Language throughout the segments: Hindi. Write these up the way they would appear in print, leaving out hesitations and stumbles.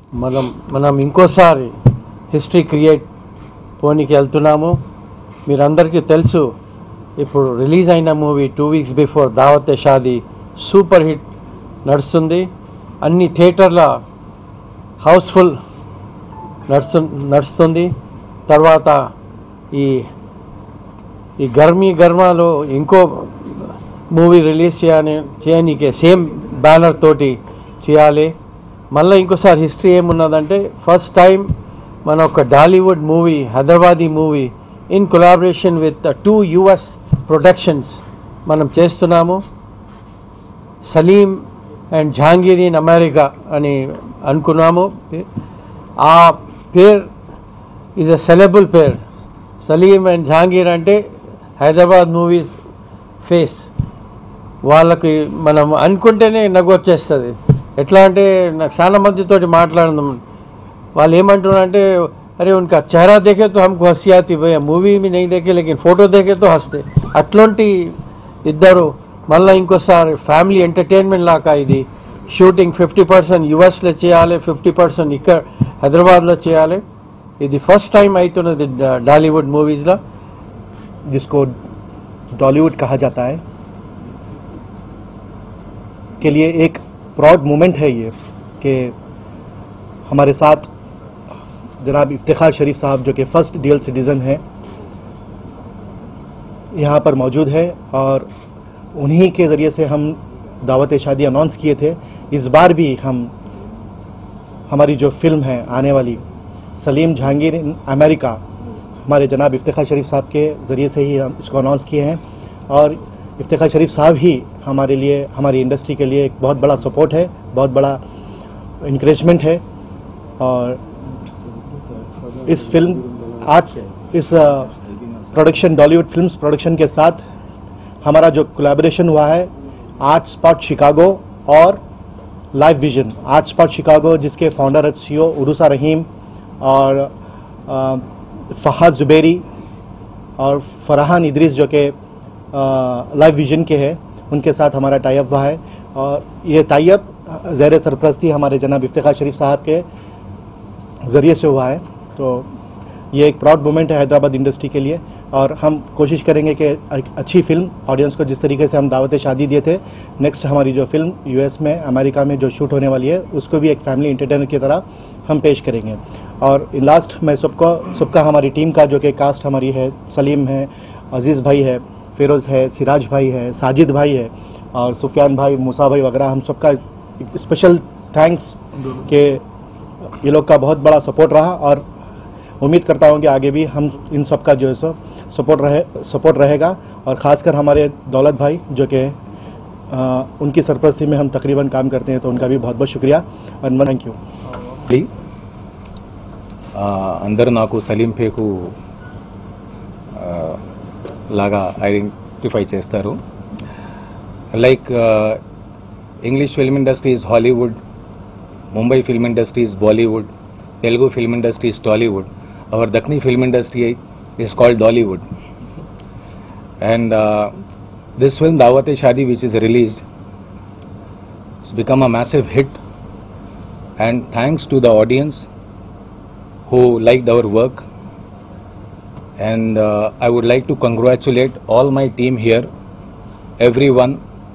మనం ఇంకోసారి హిస్టరీ క్రియేట్ పోనీకి వెళ్తున్నాము. మీరందరికీ తెలుసు, ఇప్పుడు రిలీజ్ అయిన మూవీ 2 వీక్స్ బిఫోర్ దావత్ షాదీ సూపర్ హిట్ నడుస్తుంది. అన్ని థియేటర్ల హౌస్ఫుల్ నడుస్తుంది. తర్వాత ఈ గర్మాలో ఇంకో మూవీ రిలీజ్ చేయనీకే సేమ్ బ్యానర్ తోటి చేయాలి. మళ్ళీ ఇంకోసారి హిస్టరీ ఏమున్నదంటే, ఫస్ట్ టైం మన ఒక Dollywood movie, Hyderabadi movie in collaboration with 2 US productions మనం చేస్తున్నాము. Salim and Jahangir in America అని అనుకున్నాము. ఆ పేరు ఈజ్ అ సెలబుల్ పేరు. సలీం అండ్ జహాంగీర్ అంటే హైదరాబాద్ మూవీస్ ఫేస్. వాళ్ళకి మనం అనుకుంటేనే నవ్వు వచ్చేస్తుంది. ఎట్లా అంటే, నాకు చాలా మందితోటి మాట్లాడదాం, వాళ్ళు ఏమంటున్నారంటే, अरे उनका चेहरा देखे तो हमको हंसी आती, भैया मूवी में नहीं देखे लेकिन फोटो देखे तो हंसते. అట్లాంటి ఇద్దరు మళ్ళీ ఇంకోసారి ఫ్యామిలీ ఎంటర్టైన్మెంట్ లాగా ఇది షూటింగ్ 50% యుఎస్లో చేయాలి, 50% ఇక్కడ హైదరాబాద్లో చేయాలి. ఇది ఫస్ట్ టైం అవుతున్నది డాలీవుడ్ మూవీస్లో, जिसको डॉलीवुड कहा जाता है, के लिए एक प्राउड मोमेंट है ये कि हमारे साथ जनाब इफ्तिखार शरीफ साहब जो कि फ़र्स्ट डुअल सिटीज़न हैं यहाँ पर मौजूद है, और उन्हीं के ज़रिए से हम दावत शादी अनाउंस किए थे. इस बार भी हम हमारी जो फिल्म है आने वाली सलीम जहांगीर इन अमेरिका, हमारे जनाब इफ्तिखार शरीफ साहब के ज़रिए से ही हम इसको अनाउंस किए हैं. और इफ्तिखार शरीफ साहब ही हमारे लिए, हमारी इंडस्ट्री के लिए एक बहुत बड़ा सपोर्ट है, बहुत बड़ा इंकरेजमेंट है. और इस फिल्म आज इस प्रोडक्शन डॉलीवुड फिल्म्स प्रोडक्शन के साथ हमारा जो कोलैबोरेशन हुआ है आर्ट स्पॉट शिकागो और live vision. Art spot Chicago जिसके फाउंडर CEO उरुसा रहीम और फहाद जुबैरी और फरहान इदरीस जो कि लाइव विजन के हैं, उनके साथ हमारा टाई अप हुआ है. और ये टाई अप ज़ेर सरपरस्ती हमारे जनाब इफ्तिखार शरीफ साहब के ज़रिए से हुआ है. तो ये एक प्राउड मोमेंट है हैदराबाद इंडस्ट्री के लिए, और हम कोशिश करेंगे कि एक अच्छी फिल्म ऑडियंस को, जिस तरीके से हम दावत शादी दिए थे, नेक्स्ट हमारी जो फिल्म US में, अमेरिका में जो शूट होने वाली है, उसको भी एक फैमिली एंटरटेनर की तरह हम पेश करेंगे. और लास्ट मैं सबका हमारी टीम का जो कि कास्ट हमारी है, सलीम है, अजीज़ भाई है, फ़िरोज़ है, सिराज भाई है, साजिद भाई है, और सुफियान भाई, मूसा भाई वगैरह, हम सबका स्पेशल थैंक्स कि ये लोग का बहुत बड़ा सपोर्ट रहा. और उम्मीद करता हूँ कि आगे भी हम इन सब का जो है सो सपोर्ट रहेगा. और ख़ासकर हमारे दौलत भाई जो कि उनकी सरपरस्ती में हम तकरीबन काम करते हैं, तो उनका भी बहुत बहुत शुक्रिया और थैंक यू. అందరూ నాకు సలీం పేకు లాగా ఐడెంటిఫై చేస్తారు. Like English film industry is Hollywood, Mumbai film industry is Bollywood, Telugu film industry is Tollywood. Our Dakkini film industry is called Dollywood. And this film Daawat Shaadi, which is released, has become a massive hit. And thanks to the audience who liked our work. And I would like to congratulate all my team here, everyone,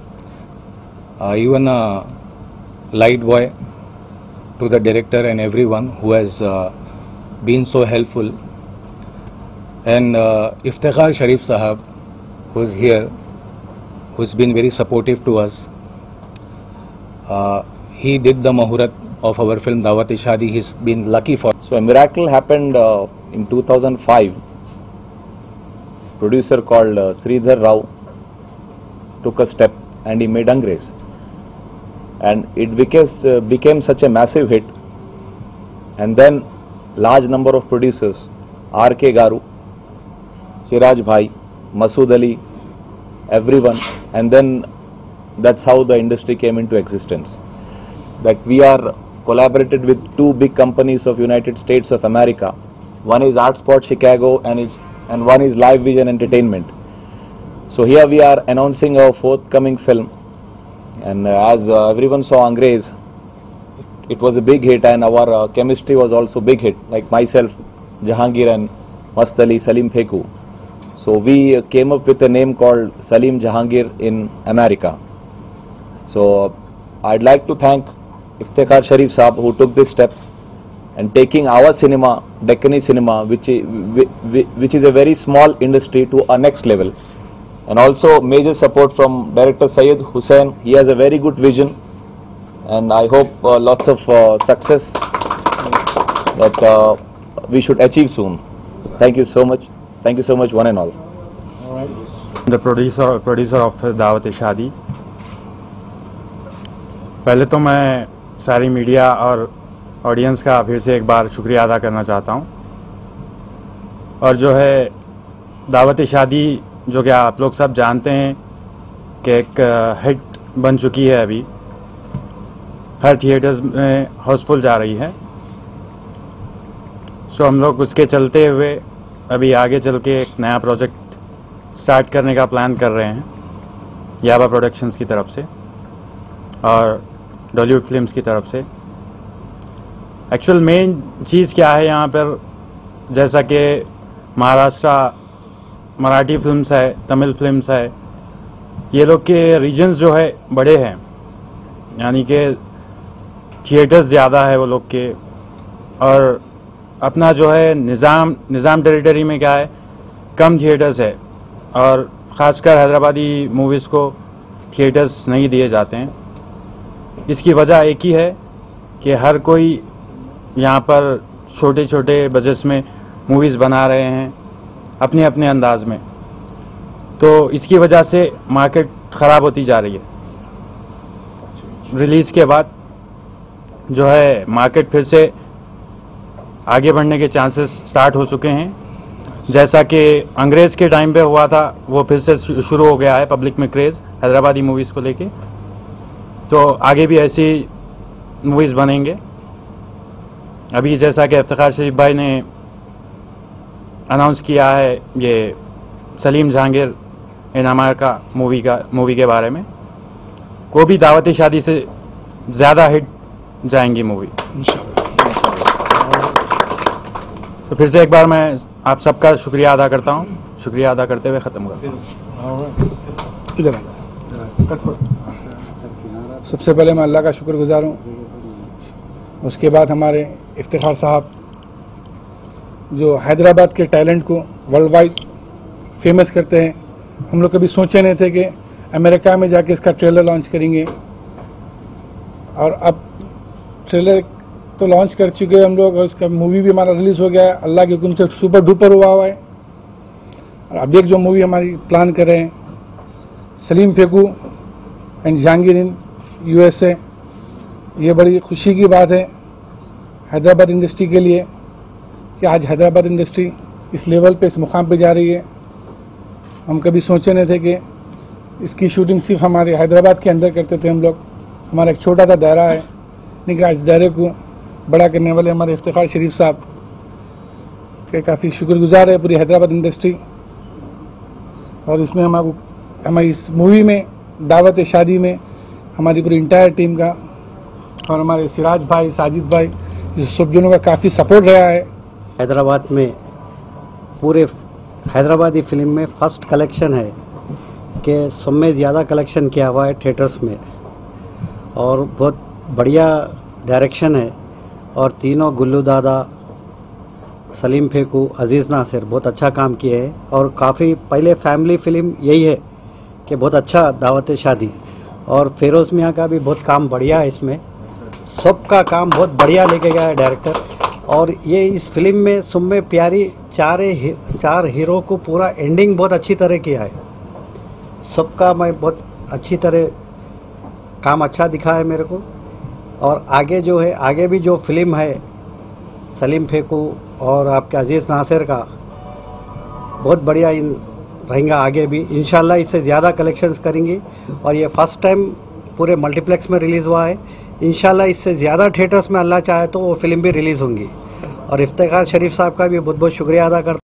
even Light Boy, to the director and everyone who has been so helpful. And Iftikhar Sharif Sahab, who is here, who has been very supportive to us. He did the Muhurat of our film Daawat Shaadi. He's been lucky for. So a miracle happened in 2005. Producer called Sridhar Rao took a step and he made Angrez. And it became such a massive hit. And then large number of producers, R.K. Garu, Siraj Bhai, Masood Ali, everyone. And then that's how the industry came into existence. That we are collaborated with 2 big companies of United States of America. One is Art Spot Chicago and one is Live Vision Entertainment. So here we are announcing our forthcoming film. And as everyone saw Angrez, it was a big hit, and our chemistry was also big hit, like myself, Jahangir, and Mast Ali, Salim Pheku. So we came up with a name called Salim Jahangir in America. So I'd like to thank Iftikhar Sharif Saab, who took this step and taking our cinema, Deccani cinema, which is a very small industry, to a next level. And also major support from director Syed Hussain. He has a very good vision, and I hope lots of success that we should achieve soon. Thank you so much. Thank you so much, one and all. The producer of Dawat-e-Shadi. पहले तो मैं सारी मीडिया और ऑडियंस का फिर से एक बार शुक्रिया अदा करना चाहता हूं। और जो है दावत-ए-शादी, जो कि आप लोग सब जानते हैं कि एक हिट बन चुकी है, अभी हर थिएटर्स में हाउसफुल जा रही है। सो हम लोग उसके चलते हुए अभी आगे चल के एक नया प्रोजेक्ट स्टार्ट करने का प्लान कर रहे हैं, याबा प्रोडक्शंस की तरफ से और डॉलीवुड फिल्म्स की तरफ से। एक्चुअल मेन चीज़ क्या है यहाँ पर, जैसा कि महाराष्ट्र मराठी फिल्म्स है, तमिल फिल्म्स है, ये लोग के रीजन्स जो है बड़े हैं, यानी कि थिएटर्स ज़्यादा है वो लोग के। और अपना जो है निज़ाम टेरिटरी में क्या है, कम थिएटर्स है, और ख़ासकर हैदराबादी मूवीज़ को थिएटर्स नहीं दिए जाते हैं। इसकी वजह एक ही है कि हर कोई यहाँ पर छोटे छोटे बजट्स में मूवीज़ बना रहे हैं अपने अपने अंदाज में, तो इसकी वजह से मार्केट ख़राब होती जा रही है। रिलीज़ के बाद जो है मार्केट फिर से आगे बढ़ने के चांसेस स्टार्ट हो चुके हैं। जैसा कि अंग्रेज़ के टाइम पे हुआ था, वो फिर से शुरू हो गया है पब्लिक में क्रेज़ हैदराबादी मूवीज़ को लेके। तो आगे भी ऐसी मूवीज़ बनेंगे। अभी जैसा कि इफ्तिखार शरीफ भाई ने अनाउंस किया है ये Salim Jahangir in America movie के बारे में, वो भी दावत-ए-शादी से ज़्यादा हिट जाएंगी मूवी। तो फिर से एक बार मैं आप सबका शुक्रिया अदा करता हूँ। शुक्रिया अदा करते हुए ख़त्म करता हूँ। सबसे पहले मैं अल्लाह का शुक्रगुजार हूँ। उसके बाद हमारे इफ्तिखार साहब जो हैदराबाद के टैलेंट को वर्ल्ड वाइड फेमस करते हैं। हम लोग कभी सोचे नहीं थे कि अमेरिका में जाके इसका ट्रेलर लॉन्च करेंगे, और अब ट्रेलर तो लॉन्च कर चुके हैं हम लोग, और उसका मूवी भी हमारा रिलीज़ हो गया है। अल्लाह के हुक्म से सुपर डुपर हुआ है। और अब एक जो मूवी हमारी प्लान कर रहे हैं, सलीम फेकू एंड जहांगीर इन USA, ये बड़ी खुशी की बात है हैदराबाद इंडस्ट्री के लिए कि आज हैदराबाद इंडस्ट्री इस लेवल पे, इस मुकाम पे जा रही है। हम कभी सोचे नहीं थे कि इसकी शूटिंग सिर्फ हमारे हैदराबाद के अंदर करते थे हम लोग। हमारा एक छोटा सा दायरा है, लेकिन आज दायरे को बड़ा करने वाले हमारे इफ्तिखार शरीफ साहब के काफ़ी शुक्रगुजार है पूरी हैदराबाद इंडस्ट्री। और इसमें हमारी इस मूवी में दावत-ए-शादी में हमारी पूरी इंटायर टीम का और हमारे सिराज भाई, साजिद भाई, ये सब जनों का काफ़ी सपोर्ट रहा है। हैदराबाद में पूरे हैदराबादी फिल्म में फर्स्ट कलेक्शन है कि सब में ज़्यादा कलेक्शन किया हुआ है थिएटर्स में, और बहुत बढ़िया डायरेक्शन है। और तीनों गुल्लू दादा, सलीम फेकू, अजीज़ नासिर बहुत अच्छा काम किए हैं। और काफ़ी पहले फैमिली फिल्म यही है कि बहुत अच्छा दावत-ए-शादी, और फेरोज़ मियाँ का भी बहुत काम बढ़िया है। इसमें सबका काम बहुत बढ़िया लेके गया है डायरेक्टर। और ये इस फिल्म में सुम्मे प्यारी चार हीरो को पूरा एंडिंग बहुत अच्छी तरह किया है। सबका मैं बहुत अच्छी तरह काम अच्छा दिखा है मेरे को। और आगे जो है, आगे भी जो फिल्म है सलीम फेकू और आपके अजीज़ नासिर का, बहुत बढ़िया रहेगा। आगे भी इंशाल्लाह इससे ज़्यादा कलेक्शंस करेंगी। और ये फर्स्ट टाइम पूरे मल्टीप्लेक्स में रिलीज़ हुआ है। इंशाल्लाह इससे ज़्यादा थिएटर्स में अल्लाह चाहे तो वो फिल्म भी रिलीज़ होंगी। और इफ्तिखार शरीफ साहब का भी बहुत बहुत शुक्रिया अदा करता